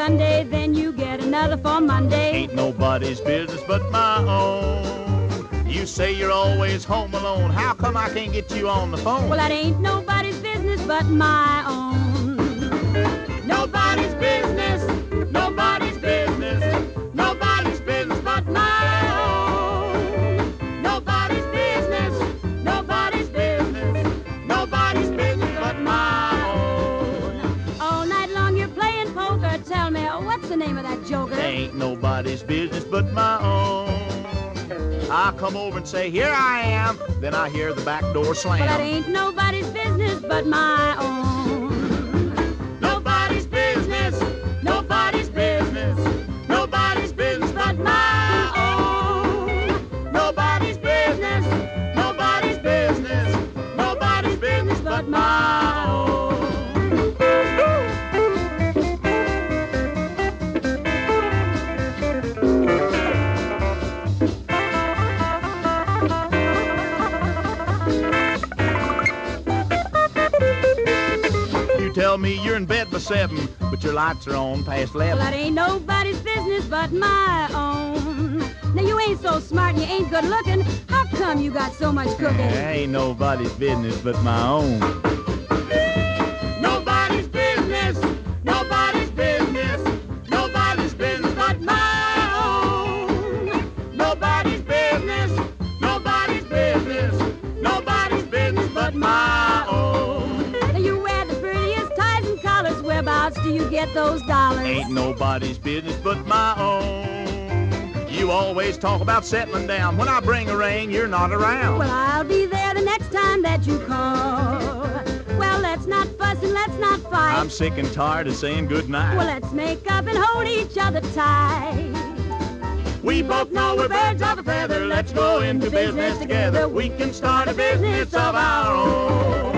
Sunday, then you get another for Monday. Ain't nobody's business but my own. You say you're always home alone. How come I can't get you on the phone? Well, that ain't nobody's business but my own. Nobody's business, nobody's business, nobody's business but my own. Nobody's business, nobody's business, nobody's business but my own. All night long you're playing poker. Tell me, what's the name of that joker? Ain't nobody's business but my own. I come over and say, here I am. Then I hear the back door slam. Well, that ain't nobody's business but my own. Nobody's business, nobody's business, nobody's business but my own. Nobody's business, nobody's business, nobody's business but my own. Tell me you're in bed by 7, but your lights are on past 11. Well, that ain't nobody's business but my own. Now, you ain't so smart and you ain't good looking. How come you got so much cooking? Ain't nobody's business but my own. Nobody's business, nobody's business, nobody's business but my own. Nobody's business, nobody's business, nobody's business but my own. Now, you wear the prettiest ties and collars. Whereabouts do you get those dollars? Ain't nobody's business but my own. You always talk about settling down. When I bring a ring, you're not around. Well, I'll be there the next time that you call. Well, let's not fuss and let's not fight. I'm sick and tired of saying goodnight. Well, let's make up and hold each other tight. We both know we're birds of a feather. Let's go into business together. We can start a business of our own.